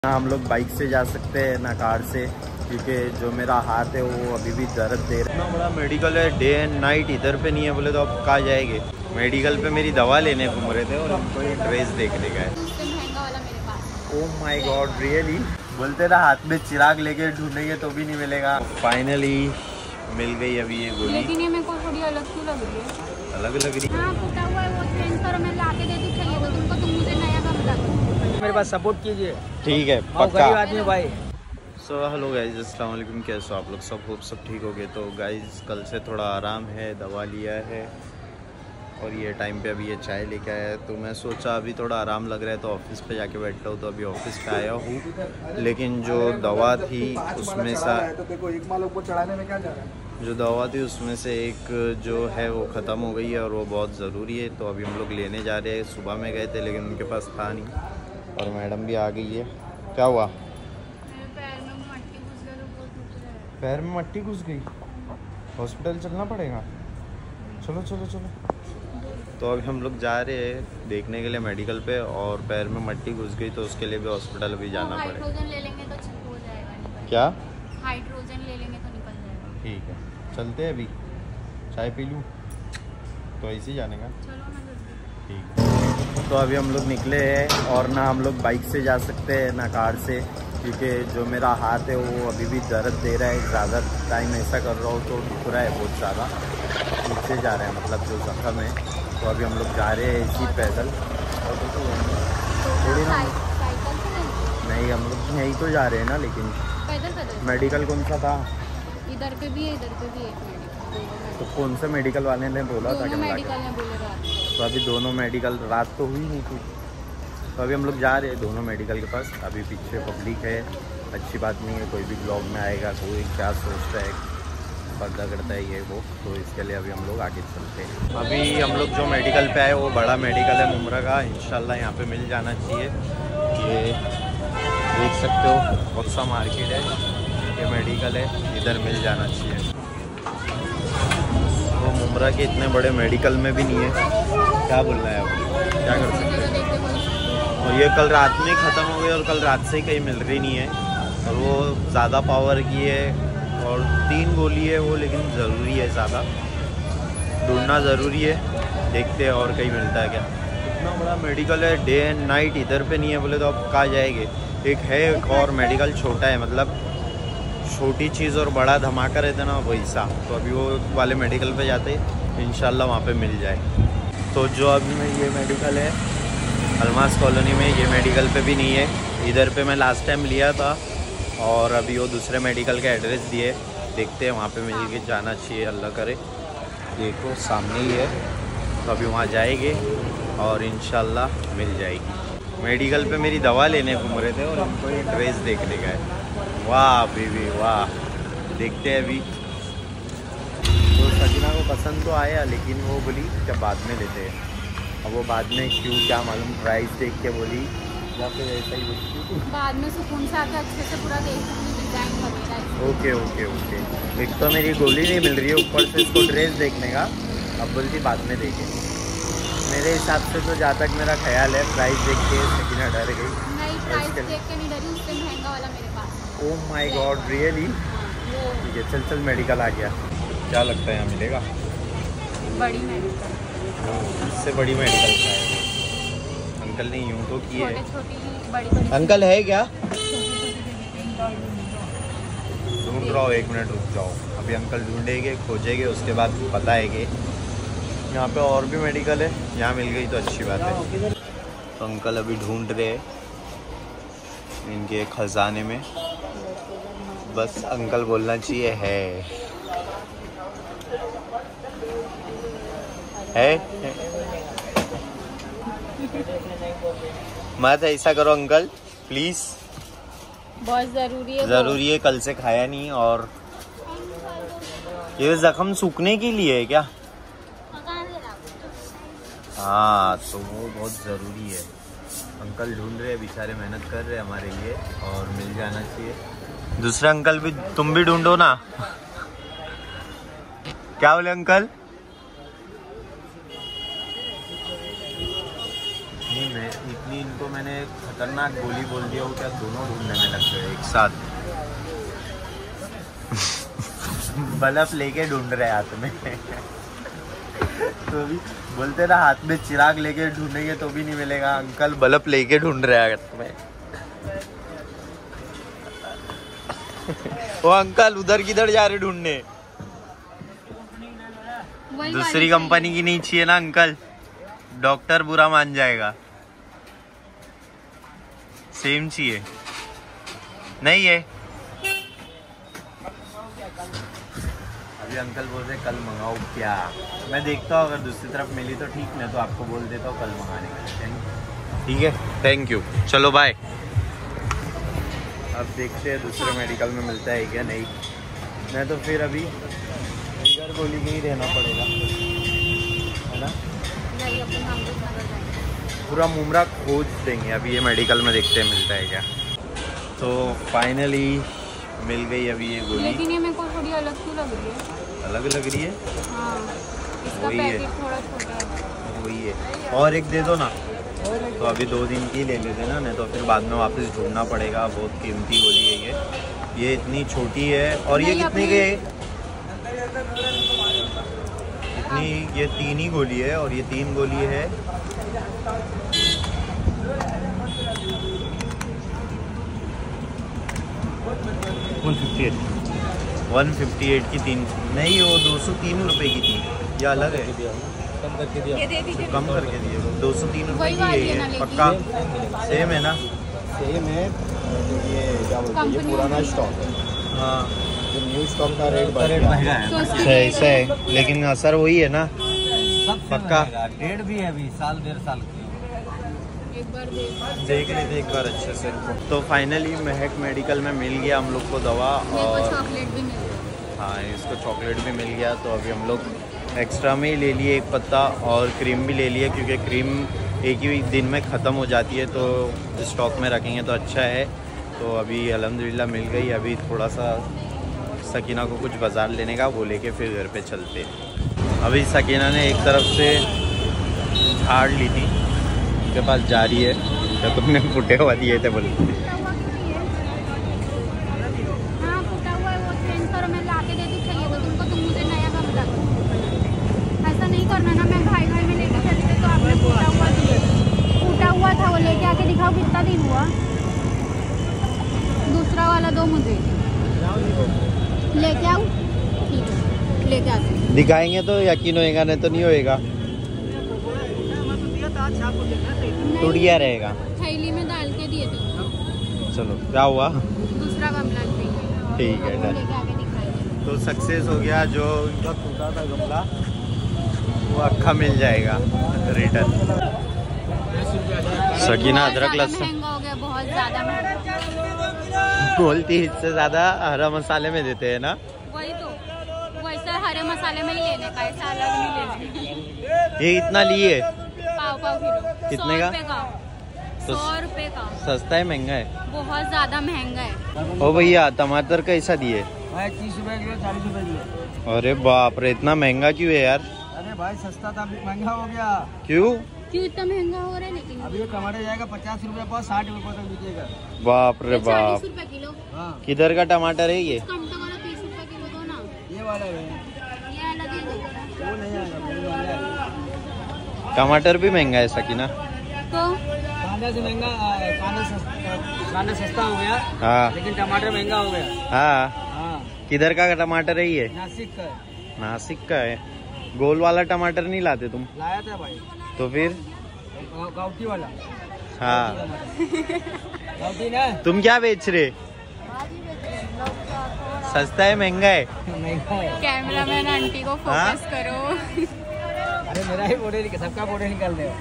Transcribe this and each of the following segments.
ना हम लोग बाइक से जा सकते हैं ना कार से, क्योंकि जो मेरा हाथ है वो अभी भी दर्द दे रहा है। इतना बड़ा मेडिकल है, डे एंड नाइट इधर पे नहीं है बोले तो अब कहाँ जाएंगे। मेडिकल पे मेरी दवा लेने घूम रहे थे और हमको ये ड्रेस देखने का है। Oh my god, really? बोलते ना हाथ में चिराग लेके ढूंढेंगे तो भी नहीं मिलेगा। फाइनली मिल गई अभी ये गोली। लेकिन ये मेरे को थोड़ी अलग क्यों लग रही है? अलग लग रही है? हाँ, फूटा हुआ है, वो चेंज करो, मैं लाके दे दूँ। चाहिए तो तुमको, तुम मुझे नया कम ला दो। मेरे पास सपोर्ट कीजिए। ठीक है, पक्का। गरीब आदमी भाई। सो हेलो गाइज, अस्सलाम वालेकुम। कैसे हो आप लोग? सब ठीक हो गए? तो गाइज कल से थोड़ा आराम है, दवा लिया है और ये टाइम पे अभी ये चाय लेके आया है। तो मैं सोचा अभी थोड़ा आराम लग रहा है तो ऑफिस पे जाके बैठता हूँ। तो अभी ऑफिस पे आया हूँ, लेकिन जो दवा थी उसमें जो दवा थी उसमें से एक जो है वो ख़त्म हो गई है और वो बहुत ज़रूरी है। तो अभी हम लोग लेने जा रहे हैं। सुबह में गए थे लेकिन उनके पास था नहीं और मैडम भी आ गई है। क्या हुआ? पैर में मट्टी घुस गई, हॉस्पिटल चलना पड़ेगा। चलो चलो चलो। तो अभी हम लोग जा रहे हैं देखने के लिए मेडिकल पे, और पैर में मट्टी घुस गई तो उसके लिए भी हॉस्पिटल भी जाना पड़ेगा। हाइड्रोजन ले लेंगे तो ठीक हो जाएगा। क्या? हाइड्रोजन ले लेंगे तो निकल जाएगा। ठीक है, चलते हैं। अभी चाय पी लूँ तो ऐसे ही जाने का। चलो ना जल्दी। ठीक है, तो अभी हम लोग निकले हैं और ना हम लोग बाइक से जा सकते हैं ना कार से, क्योंकि जो मेरा हाथ है वो अभी भी दर्द दे रहा है। ज़्यादा टाइम ऐसा कर रहा हूँ तो दुख रहा है बहुत ज़्यादा। नीचे जा रहे हैं, मतलब जो जख्म है। तो अभी हम लोग जा रहे हैं इसी पैदल। और थोड़ी ना, नहीं हम लोग यहीं तो जा रहे हैं ना, लेकिन पैदल मेडिकल कौन सा था? इधर पे भी है, इधर पे भी है। तो कौन से मेडिकल वाले ने बोला था? मेडिकल ने बोले रात। तो अभी दोनों मेडिकल, रात तो हुई नहीं थी। तो अभी हम लोग जा रहे हैं दोनों मेडिकल के पास। अभी पीछे पब्लिक है, अच्छी बात नहीं है। कोई भी ब्लॉग में आएगा कोई क्या सोचता है, पर्दा करता है ये वो। तो इसके लिए अभी हम लोग आगे चलते हैं। अभी हम लोग जो मेडिकल पे आए वो बड़ा मेडिकल है मुमरा का। इंशाल्लाह यहाँ पे मिल जाना चाहिए। ये देख सकते हो बहुत सा मार्केट है, ये मेडिकल है, इधर मिल जाना चाहिए। वो मुमरा के इतने बड़े मेडिकल में भी नहीं है। क्या बोलना है अब, क्या कर सकते हैं। और ये कल रात में ख़त्म हो गई और कल रात से ही कहीं मिल रही नहीं है। और वो ज़्यादा पावर की है और 3 गोली है वो, लेकिन ज़रूरी है, ज़्यादा ढूंढना ज़रूरी है। देखते हैं और कहीं मिलता है क्या। इतना बड़ा मेडिकल है, डे एंड नाइट इधर पे नहीं है बोले तो अब कहाँ जाएंगे। एक है एक और मेडिकल छोटा है, मतलब छोटी चीज़ और बड़ा धमाका रहता है ना वैसा। तो अभी वो वाले मेडिकल पे जाते इंशाल्लाह वहाँ पे मिल जाए। तो जो अभी में ये मेडिकल है अलमास कॉलोनी में, ये मेडिकल पे भी नहीं है। इधर पे मैं लास्ट टाइम लिया था और अभी वो दूसरे मेडिकल का एड्रेस दिए। देखते हैं वहाँ पे मिल के जाना चाहिए, अल्लाह करे। देखो सामने ही है, तो अभी वहाँ जाएंगे और इंशाल्लाह मिल जाएगी। मेडिकल पे मेरी दवा लेने घूम रहे थे और हमको ये ड्रेस देखने का है। वाह बेबी वाह, देखते हैं अभी। तो सजना को पसंद तो आया, लेकिन वो बोली जब बाद में लेते हैं। अब वो बाद में क्यों क्या मालूम, प्राइस देख के बोली या फिर ऐसा ही बोली। बाद में सुकून से आके अच्छे से पूरा देख सकते, डिजाइन वगैरह। Okay okay okay. एक तो मेरी गोली नहीं मिल रही है, ऊपर से इसको ड्रेस देखने का। अब बोलती बाद में देखें। मेरे हिसाब से तो जहाँ तक मेरा ख्याल है प्राइस देख के सकीना डर गई। नहीं, प्राइस देख के नहीं डरी, उससे महंगा वाला मेरे पास। Oh my god, really? ठीक है, चल चल मेडिकल आ गया। क्या लगता है यहाँ मिलेगा? बड़ी मेडिकल, इससे बड़ी मेडिकल का है। अंकल ने यूँ तो की है। बड़ी अंकल है क्या? ढूंढ रहा हूँ, 1 मिनट रुक जाओ। अभी अंकल ढूंढेंगे, खोजेंगे, उसके बाद बताएंगे। यहाँ पे और भी मेडिकल है, यहाँ मिल गई तो अच्छी बात है। तो अंकल अभी ढूंढ रहे हैं इनके खजाने में। बस अंकल बोलना चाहिए है मत ऐसा करो अंकल प्लीज, बहुत ज़रूरी है। ज़रूरी है, कल से खाया नहीं। और ये जख्म सूखने के लिए है क्या? हाँ, तो वो बहुत ज़रूरी है। अंकल ढूंढ रहे हैं, बेचारे मेहनत कर रहे हैं हमारे लिए, और मिल जाना चाहिए। दूसरे अंकल भी, तुम भी ढूंढो ना। क्या बोले अंकल? नहीं, मैं इतनी इनको मैंने खतरनाक गोली बोल दिया हूँ क्या, दोनों ढूंढने में लग गए एक साथ। बल्ब लेके ढूंढ रहे हाथ में। तो भी बोलते ना हाथ में चिराग लेके ढूंढेंगे तो भी नहीं मिलेगा, अंकल बल्ब लेके ढूंढ रहे हाथ में। वो अंकल उधर किधर जा रहे ढूंढने? दूसरी कंपनी की नहीं चाहिए ना अंकल, डॉक्टर बुरा मान जाएगा। सेम चाहिए नहीं है। अभी अंकल बोल रहे कल मंगाओ क्या, मैं देखता हूँ अगर दूसरी तरफ मिली तो ठीक, नहीं तो आपको बोल देता हूँ कल मंगाने का। ठीक है, थैंक यू, चलो बाय। अब देखते हैं दूसरे मेडिकल में मिलता है क्या नहीं, नहीं तो फिर अभी इधर गोली में ही रहना पड़ेगा, है ना। पूरा मुमरा खोज देंगे अभी, ये मेडिकल में देखते हैं मिलता है क्या। तो फाइनली मिल गई अभी ये गोली, लेकिन ये मेरे को थोड़ी अलग सी लग रही है। अलग लग रही है? हाँ, इसका पैकेट थोड़ा छोटा है। वही है, और एक दे दो ना। तो अभी 2 दिन की ले लेते ना, नहीं तो फिर बाद में वापस ढूंढना पड़ेगा। बहुत कीमती गोली है ये इतनी छोटी है। और ये कितने के है? इतनी, ये 3 ही गोली है और ये 3 गोली है 158 की 3 नहीं, वो 203 रुपए की थी। ये अलग है, कम करके दिया, कम करके दिए। 203 रुपए की है पक्का, सेम है ना? सेम है। ये क्या बोलते हैं, ये पुराना स्टॉक है। हाँ, जो न्यू स्टॉक का रेट महंगा है। ऐसा है, लेकिन असर वही है ना पक्का। डेढ़ भी है अभी, साल 1.5 साल की। एक बार देख लेते एक बार अच्छे से। तो फाइनली महक मेडिकल में मिल गया हम लोग को दवा, और चॉकलेट भी मिल गया। हाँ, इसको चॉकलेट भी मिल गया। तो अभी हम लोग एक्स्ट्रा में ही ले लिए 1 पत्ता, और क्रीम भी ले लिए, क्योंकि क्रीम एक ही दिन में ख़त्म हो जाती है, तो स्टॉक में रखेंगे तो अच्छा है। तो अभी अल्हम्दुलिल्लाह मिल गई। अभी थोड़ा सा सकीना को कुछ बाज़ार लेने का, वो लेके फिर घर पे चलते। अभी सकीना ने एक तरफ से झाड़ ली थी, उसके पास जा रही है, तो तुमने फुटे हुआ दिए थे बोले। हाँ, फूटा हुआ है, वो चेंज करो, मैं लाके दे दूँ। चाहिए तो तुमको, तुम मुझे नया गमला दो। ऐसा नहीं करना ना, मैं भाई भाई में लेके चलते तो आपने फूटा हुआ दिए। फूटा हुआ था वो, लेके आके दिखाओ कितना दिन हुआ। दूसरा वाला दो मुझे, लेके आओ। ठीक है, लेके आते। दिखाएंगे तो यकीन होएगा, नहीं तो नहीं होएगा, टूट गया रहेगा। थैली में डाल के दिए थे। चलो, क्या हुआ? दूसरा गमला चाहिए। ठीक है, डन। लेके आके दिखाइए। तो सक्सेस हो गया, जो इनका टूटा था गमला वो अक्खा मिल जाएगा रिटर्न। सकीना अदरक लहसुन महंगा हो गया, बहुत ज्यादा महंगा। बोलती इससे ज्यादा हरा मसाले में देते हैं ना। वही तो, वैसे हरे मसाले में ही लेने का, ऐसा अलग नहीं लेने। ये इतना लिए पाव किलो। कितने का? 100 रुपए का। सस्ता है महंगा है? बहुत ज्यादा महंगा है। ओ भैया, टमाटर कैसा दिए? भाई 30 रुपए किलो, 40 रुपए किलो। अरे बाप रे, इतना महंगा क्यों है यार? अरे भाई सस्ता था, अभी महंगा हो गया। क्यों इतना महंगा हो रहा है? लेकिन अभी ये टमाटर जाएगा 50 रुपए पर, 60 रुपए तक बिकेगा। बाप रे बाप। 40 रुपए किलो। हाँ, किधर का टमाटर है ये? टमाटर वाला 30 रुपए किलो दो ना। ये वाला है, ये अलग ही दो। वो नहीं आएगा, वो वाला है। टमाटर भी महंगा है सकीना? तो कांदा से महंगा, कांदा सस्ता हो गया, हाँ लेकिन टमाटर महंगा हो गया। हाँ। हाँ, किधर का टमाटर है ये? नासिक का है। नासिक का है। गोल वाला टमाटर नहीं लाते तुम? लाया था भाई, तो फिर? गाउटी वाला। हाँ। गाउटी ना। तुम क्या बेच रहे? सस्ता है महंगा है? महंगा है। कैमरामैन आंटी को हाँ? फोकस करो। अरे मेरा ही फोटो, सबका फोटो निकाल दे।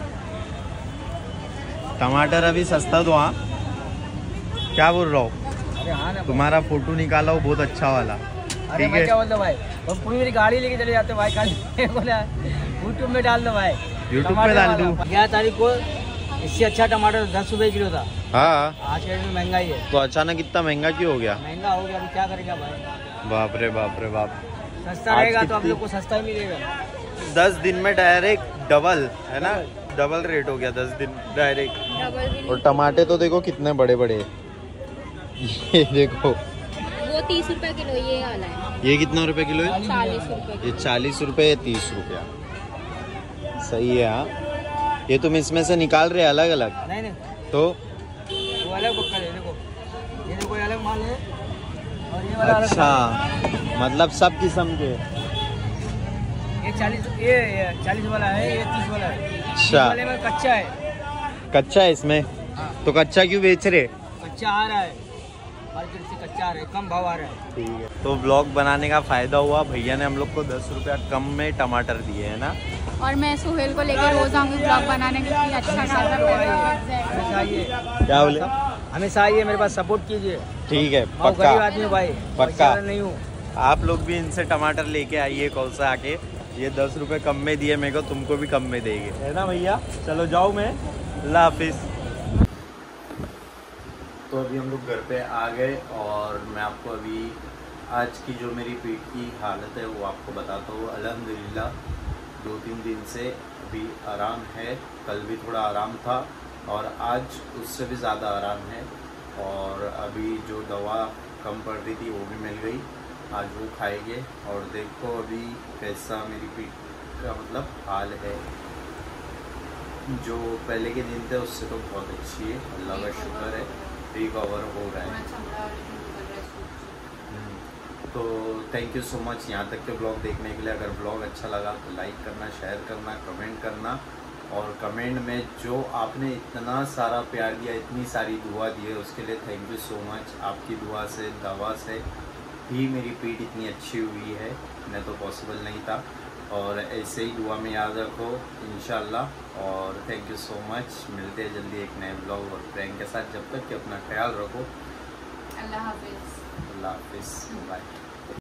टमाटर अभी सस्ता दो। हाँ, क्या बोल रहा हूँ? अरे हाँ ना, तुम्हारा फोटो निकाला हो बहुत अच्छा वाला। अरे ठीक भाई है, क्या बोलते भाई, हम पूरी मेरी गाड़ी लेके चले जाते भाई, खाली बोला यूट्यूब में डाल दो भाई। यूट्यूब पे डाल दूँ? 11 तारीख को इससे अच्छा टमाटर 10 रुपए किलो था। हाँ, आज के डेट में महंगाई है। तो अचानक इतना महंगा क्यों हो गया? महंगा हो गया, अभी क्या करेगा भाई। बाप रे बाप रे बाप। सस्ता आज रहेगा तो आप कितनी- लोग को सस्ता ही मिलेगा। 10 दिन में डायरेक्ट डबल है ना? डबल रेट हो गया 10 दिन डायरेक्ट। डबल भी और टमाटे तो देखो कितने बड़े बड़े, ये देखो। वो 30 रुपए किलो ये वाला है। ये कितना रुपए किलो है? 40 रुपए। ये 40 रुपए, 30 रुपया। सही है। हाँ, ये तुम इसमें से निकाल रहे अलग अलग? नहीं नहीं, तो वो अलग बक्कल है। देखो ये देखो, ये अलग माल है और ये वाला अलग अच्छा, माल है। मतलब सब किस्म के। ये 40 वाला है, ये 30 वाला है। 30 अच्छा, वाले में कच्चा है। कच्चा है इसमें? हाँ, तो कच्चा क्यों बेच रहे? कच्चा आ रहा है मार्केट से, कच्चा आ रहा है, कम भाव आ रहा है। ठीक है। तो ब्लॉग बनाने का फायदा हुआ, भैया ने हम लोग को 10 रुपया कम में टमाटर दिए है ना। और मैं सुहेल को लेकर रोज आऊंगी ब्लॉग बनाने के लिए। अच्छा हमेशा आइए, क्या बोले? हमेशा आइए, मेरे पास सपोर्ट कीजिए। ठीक है, मैं पक्का गरीब आदमी हूँ भाई, पक्का। पैसा नहीं हूँ। आप लोग भी इनसे टमाटर लेके आइए कौसा आके। ये 10 रुपए कम में दिए मेरे को, तुमको भी कम में देंगे, है ना भैया? चलो जाओ, मैं अल्लाह हाफिज। तो अभी हम लोग घर पे आ गए और मैं आपको अभी आज की जो मेरी पेट की हालत है वो आपको बताता हूँ। अल्हम्दुलिल्लाह 2-3 दिन से अभी आराम है। कल भी थोड़ा आराम था और आज उससे भी ज़्यादा आराम है। और अभी जो दवा कम पड़ रही थी वो भी मिल गई, आज वो खाएंगे। और देखो अभी कैसा मेरी पीठ का मतलब हाल है। जो पहले के दिन थे उससे तो बहुत अच्छी है, अल्लाह का शुक्र है, रिकवर हो रहा है। तो थैंक यू सो मच यहाँ तक के ब्लॉग देखने के लिए। अगर ब्लॉग अच्छा लगा तो लाइक करना, शेयर करना, कमेंट करना। और कमेंट में जो आपने इतना सारा प्यार दिया, इतनी सारी दुआ दी है, उसके लिए थैंक यू सो मच। आपकी दुआ से, दवा से ही मेरी पीठ इतनी अच्छी हुई है, नहीं तो पॉसिबल नहीं था। और ऐसे ही दुआ में याद रखो इंशाल्लाह। और थैंक यू सो मच। मिलते हैं जल्दी एक नए ब्लॉग और प्रैंक के साथ। जब तक कि अपना ख्याल रखो। अल्लाह हाफिज। अल्लाह हाफिज़, बाय।